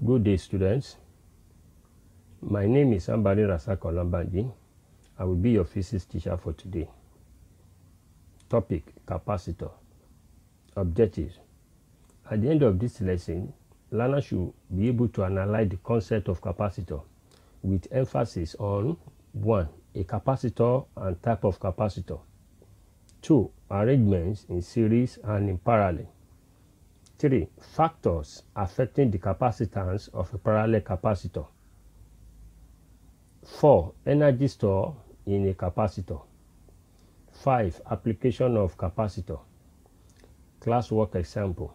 Good day, students. My name is Ambari Rasak Olambanji. I will be your physics teacher for today. Topic: capacitor. Objectives. At the end of this lesson, learners should be able to analyze the concept of capacitor with emphasis on 1. A capacitor and type of capacitor. 2. Arrangements in series and in parallel. 3. Factors affecting the capacitance of a parallel capacitor. 4. Energy stored in a capacitor. 5. Application of capacitor. Classwork example.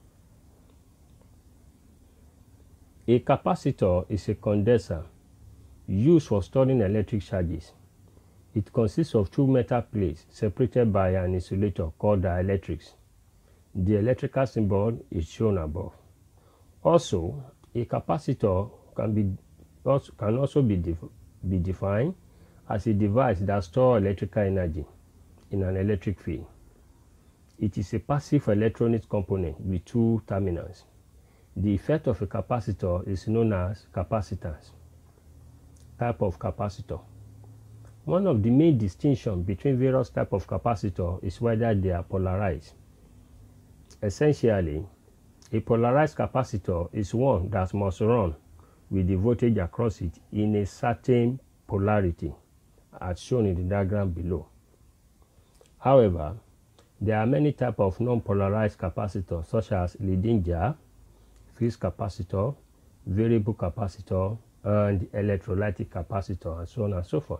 A capacitor is a condenser used for storing electric charges. It consists of two metal plates separated by an insulator called dielectrics. The electrical symbol is shown above. Also, a capacitor can also be defined as a device that stores electrical energy in an electric field. It is a passive electronic component with two terminals. The effect of a capacitor is known as capacitance. Type of capacitor. One of the main distinctions between various types of capacitor is whether they are polarized. Essentially, a polarized capacitor is one that must run with the voltage across it in a certain polarity, as shown in the diagram below. However, there are many types of non-polarized capacitors, such as leading jar, fixed capacitor, variable capacitor, and electrolytic capacitor, and so on and so forth.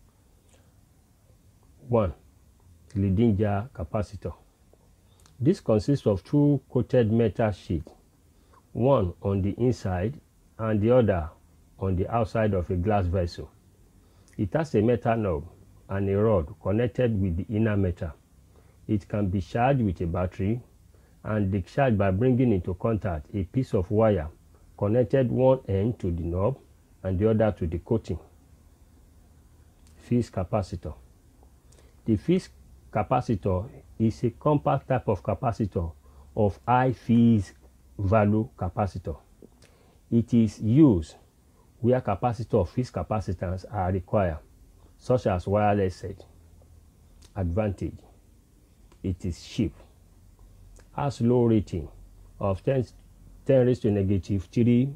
1. Leading jar capacitor. This consists of two coated metal sheets, one on the inside and the other on the outside of a glass vessel. It has a metal knob and a rod connected with the inner metal. It can be charged with a battery and discharged by bringing into contact a piece of wire connected one end to the knob and the other to the coating. Fixed capacitor. The fixed capacitor is a compact type of capacitor of high phase value capacitor. It is used where capacitor of fixed capacitance are required, such as wireless set. Advantage: it is cheap, has low rating of 10 raised to negative 3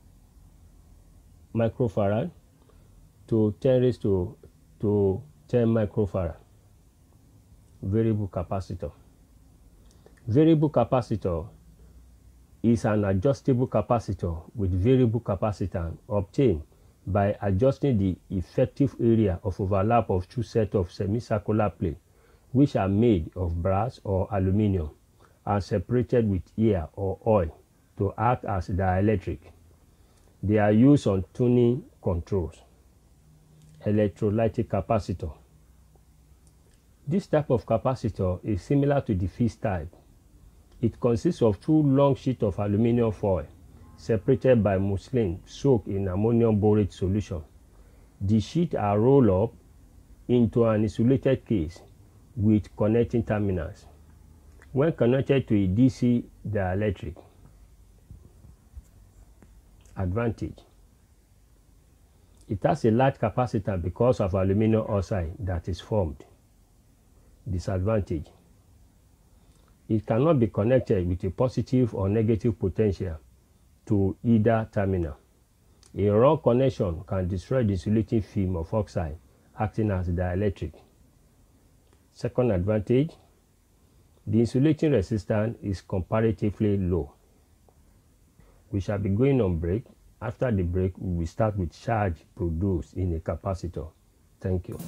microfarad to 10 raised to 10 microfarad. Variable capacitor. Variable capacitor is an adjustable capacitor with variable capacitance obtained by adjusting the effective area of overlap of two sets of semicircular plates, which are made of brass or aluminum and separated with air or oil to act as dielectric. They are used on tuning controls. Electrolytic capacitor. This type of capacitor is similar to the fixed type. It consists of two long sheets of aluminum foil separated by muslin soaked in ammonium borate solution. The sheets are rolled up into an insulated case with connecting terminals. When connected to a DC dielectric. Advantage: it has a large capacitance because of aluminum oxide that is formed. Disadvantage: it cannot be connected with a positive or negative potential to either terminal. A wrong connection can destroy the insulating film of oxide acting as dielectric. Second advantage: the insulating resistance is comparatively low. We shall be going on break. After the break, we will start with charge produced in a capacitor. Thank you.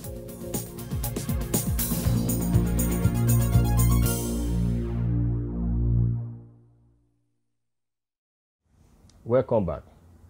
Welcome back.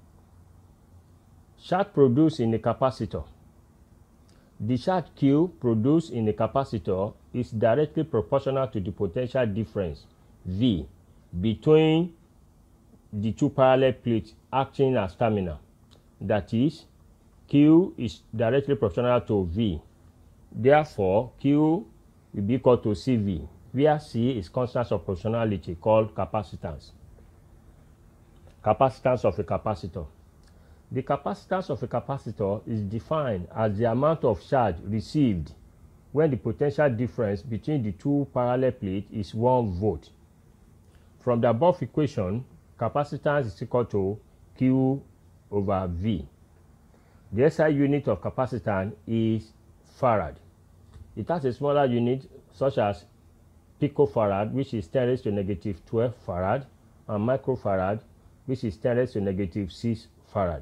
Charge produced in a capacitor. The charge Q produced in a capacitor is directly proportional to the potential difference V between the two parallel plates acting as terminal. That is, Q is directly proportional to V. Therefore, Q will be equal to CV, where C is constant of proportionality called capacitance. Capacitance of a capacitor. The capacitance of a capacitor is defined as the amount of charge received when the potential difference between the two parallel plates is 1 volt. From the above equation, capacitance is equal to Q over V. The SI unit of capacitance is farad. It has a smaller unit such as picofarad, which is 10 raised to negative 12 farad, and microfarad, which is 10 raised to negative 6 farad.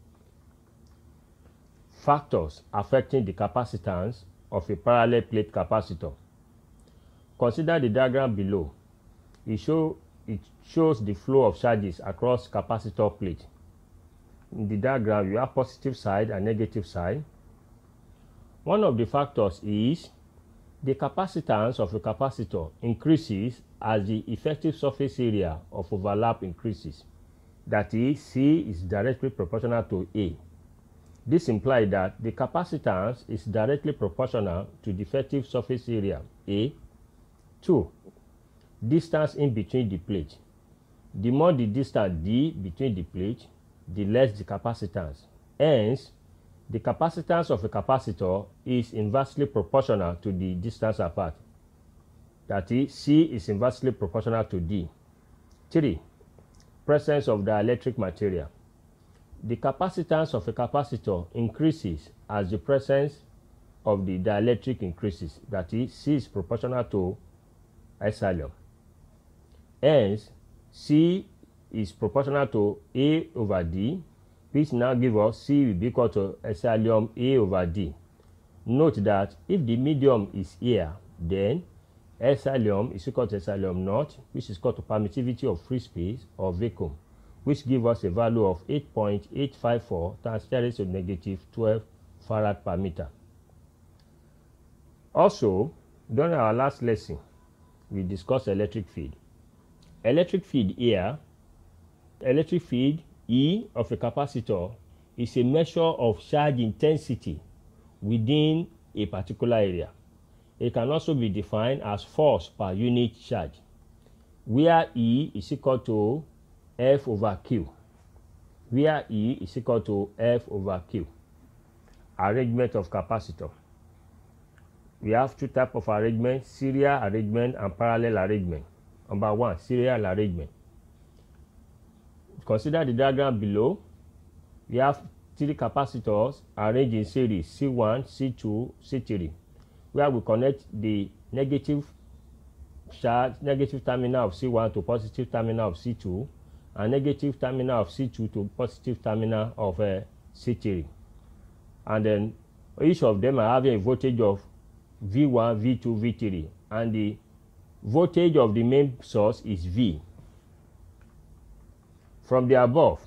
Factors affecting the capacitance of a parallel plate capacitor. Consider the diagram below. It shows the flow of charges across capacitor plate. In the diagram, you have positive side and negative side. One of the factors is the capacitance of a capacitor increases as the effective surface area of overlap increases. That is, C is directly proportional to A. This implies that the capacitance is directly proportional to the effective surface area A. 2. Distance in between the plates. The more the distance D between the plates, the less the capacitance. Hence, the capacitance of a capacitor is inversely proportional to the distance apart. That is, C is inversely proportional to D. 3. Presence of dielectric material. The capacitance of a capacitor increases as the presence of the dielectric increases. That is, C is proportional to epsilon. Hence, C is proportional to A over D, which now gives us C will be equal to epsilon A over D. Note that if the medium is here, then epsilon is equal to epsilon naught, which is equal to permittivity of free space or vacuum, which gives us a value of 8.854 times 10 raised to negative 12 farad per meter. Also, during our last lesson, we discussed electric field. Electric field here, electric field E of a capacitor is a measure of charge intensity within a particular area. It can also be defined as force per unit charge, where E is equal to F over Q, where E is equal to F over Q. Arrangement of capacitor. We have two types of arrangement: serial arrangement and parallel arrangement. Number 1, serial arrangement. Consider the diagram below. We have 3 capacitors arranged in series C1, C2, C3, where we connect the negative charge, negative terminal of C1 to positive terminal of C2, and negative terminal of C2 to positive terminal of C3. And then each of them are having a voltage of V1, V2, V3, and the voltage of the main source is V. From the above,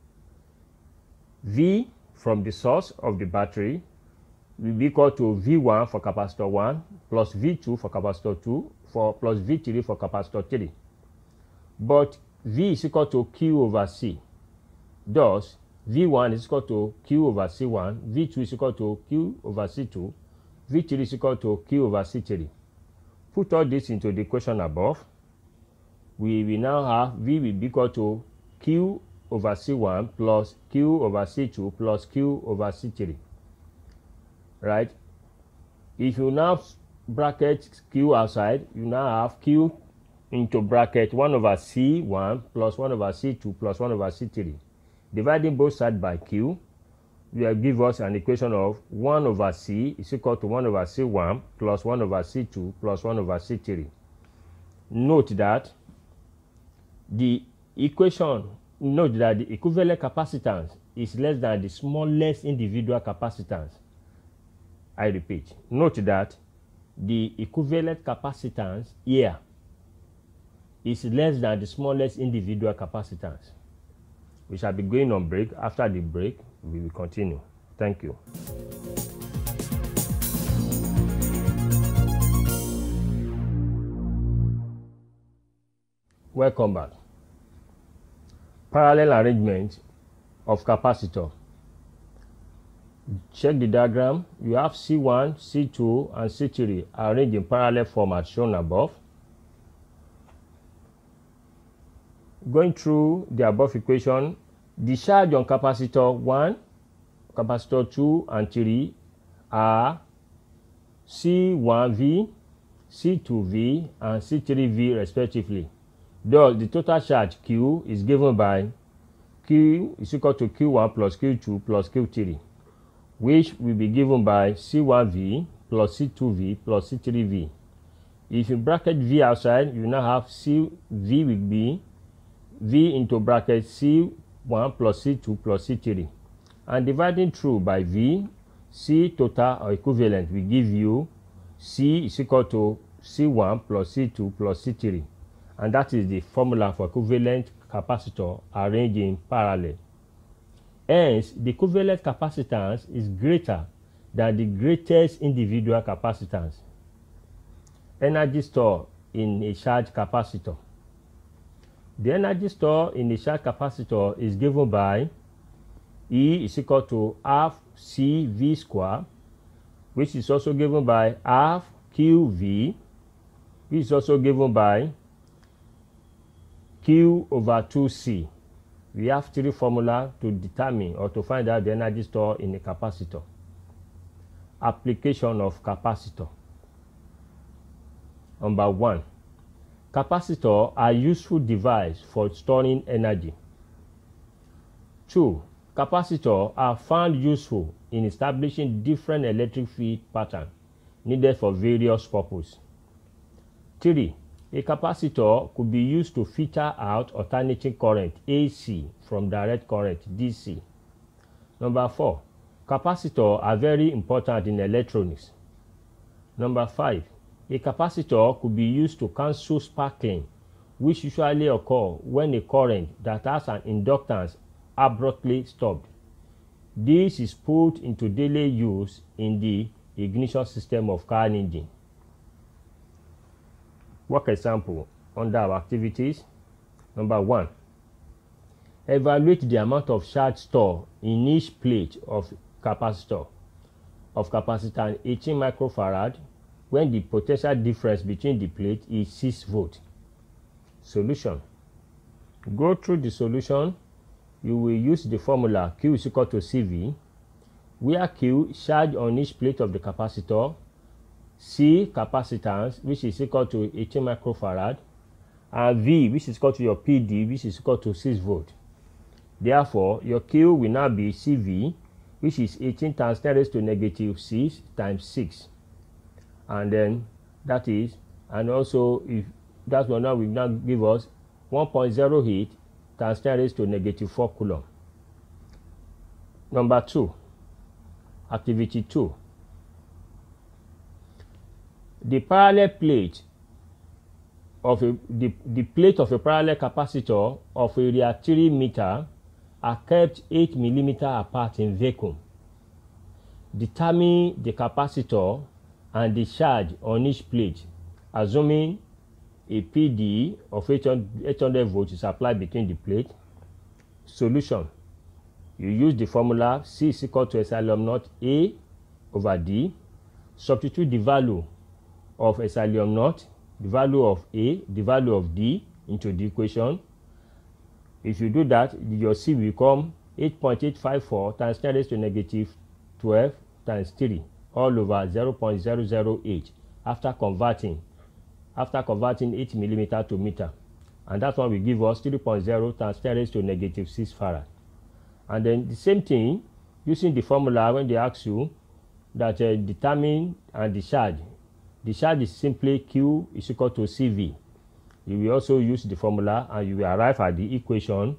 V from the source of the battery will be equal to V1 for capacitor 1 plus V2 for capacitor 2 plus V3 for capacitor 3. But V is equal to Q over C. Thus, V1 is equal to Q over C1, V2 is equal to Q over C2, V3 is equal to Q over C3. Put all this into the equation above. We will now have V will be equal to Q over C1 plus Q over C2 plus Q over C3. Right? If you now bracket Q outside, you now have Q into bracket 1 over C1 plus 1 over C2 plus 1 over C3. Dividing both sides by Q will give us an equation of 1 over C is equal to 1 over C1 plus 1 over C2 plus 1 over C3. Note that the equivalent capacitance is less than the smallest individual capacitance. I repeat, note that the equivalent capacitance here is less than the smallest individual capacitance. We shall be going on break. After the break, we will continue. Thank you. Welcome back. Parallel arrangement of capacitor. Check the diagram. You have C1, C2, and C3 arranged in parallel format shown above. going through the above equation, the charge on capacitor 1, capacitor 2 and 3 are C1V, C2V and C3V respectively. Thus, the total charge Q is given by Q is equal to Q1 plus Q2 plus Q3, which will be given by C1V plus C2V plus C3V. If you bracket V outside, you now have CV will be V into bracket C1 plus C2 plus C3. And dividing through by V, C total or equivalent will give you C is equal to C1 plus C2 plus C3. And that is the formula for equivalent capacitor arranged in parallel. Hence, the equivalent capacitance is greater than the greatest individual capacitance. Energy stored in a charged capacitor. The energy stored in a charged capacitor is given by E is equal to half CV square, which is also given by half QV, which is also given by Q over 2C. We have three formulas to determine or to find out the energy stored in a capacitor. Application of capacitor. Number 1. Capacitors are useful devices for storing energy. 2. Capacitors are found useful in establishing different electric field patterns needed for various purposes. 3. A capacitor could be used to filter out alternating current AC from direct current DC. Number 4. Capacitors are very important in electronics. Number 5. A capacitor could be used to cancel sparkling, which usually occurs when a current that has an inductance abruptly stopped. This is put into daily use in the ignition system of car engine. Work example under our activities. Number 1. Evaluate the amount of charge stored in each plate of capacitor of capacitance 18 microfarad when the potential difference between the plate is 6 volts. Solution. Go through the solution. You will use the formula Q is equal to CV, where Q charge on each plate of the capacitor, C capacitance, which is equal to 18 microfarad, and V, which is equal to your PD, which is equal to 6 volts. Therefore, your Q will now be CV, which is 18 times 10 raised to negative 6 times 6. And then that is, and also if that one now will now give us 1.08 times 10 raised to negative 4 coulomb. Number 2, activity 2. The parallel plate of the plate of a parallel capacitor of area 3 meter are kept 8 mm apart in vacuum. Determine the capacitor and the charge on each plate, assuming a PD of 800 volts is applied between the plate. Solution. You use the formula C is equal to epsilon naught A over D. Substitute the value of epsilon naught, the value of A, the value of D into the equation. If you do that, your C will become 8.854 times 10 raised to negative 12 times 3 all over 0.008 after converting 8 mm to meter. And that one will give us 3.0 times 10 raised to negative 6 farad. And then the same thing, using the formula when they ask you that determine and the charge is simply Q is equal to CV. You will also use the formula and you will arrive at the equation.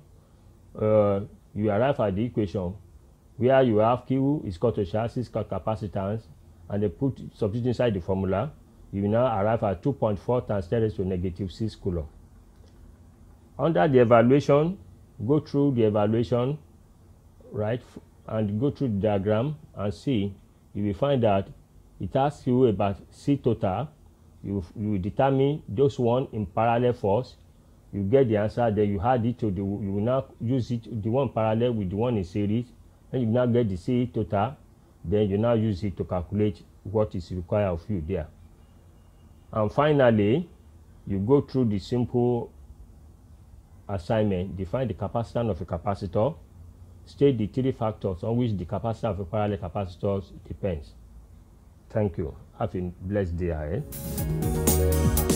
Where you have Q is equal to charge, is called capacitance, and they substitute inside the formula. You will now arrive at 2.4 times 10 raised to negative 6 coulomb. Under the evaluation, go through the evaluation, right, and go through the diagram and see. You will find that it asks you about C total. You will determine those one in parallel first. You get the answer, then you add it to the. You will now use it the one parallel with the one in series. Then you now get the C total. Then you now use it to calculate what is required of you there. And finally, you go through the simple assignment, define the capacitance of a capacitor. State the three factors on which the capacitance of a parallel capacitor depends. Thank you. Have a blessed day ahead.